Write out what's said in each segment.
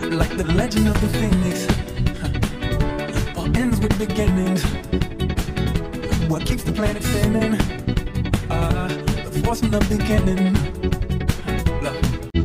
Like the legend of the phoenix, all ends with beginnings. What keeps the planet spinning? The force from the beginning. Look.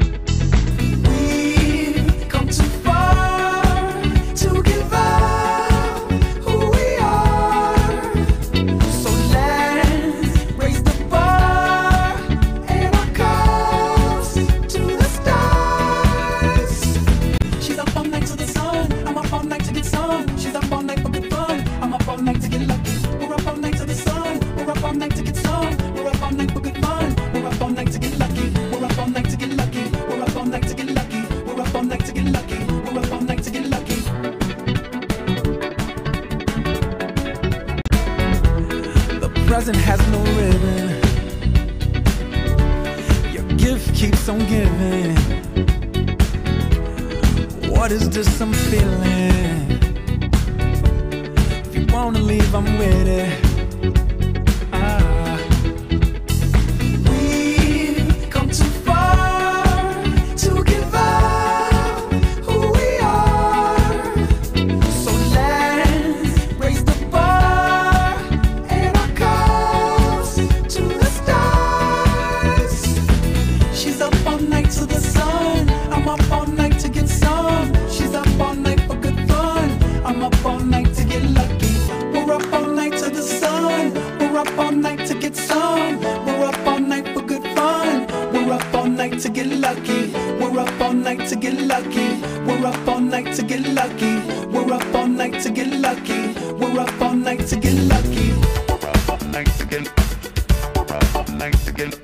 We've come too far to give up who we are. So let's raise the bar and our cups to the stars. She's up all night to the sun, I'm up all night to get some. She's up all night for good fun, I'm up all night to get lucky. We're up all night to the sun, we're up all night to get some. We're up all night for good fun, we're up all night to get lucky. We're up all night to get lucky, we're up all night to get lucky. We're up all night to get lucky, we're up all night to get lucky. The present has no ribbon, your gift keeps on giving. What is this I'm feeling? If you wanna leave, I'm with it. We've come too far to give up who we are. So let's raise the bar and our cups to the stars. She's up all night to the sun, I'm up all night to get some. She's up all night for good fun, I'm up all night to get lucky. We're up all night to the sun, we're up all night to get some. We're up all night for good fun, we're up all night to get lucky. We're up all night to get lucky. We're up all night to get lucky. We're up all night to get lucky. We're up all night to get lucky. We're up all night to get. We're up all night to get.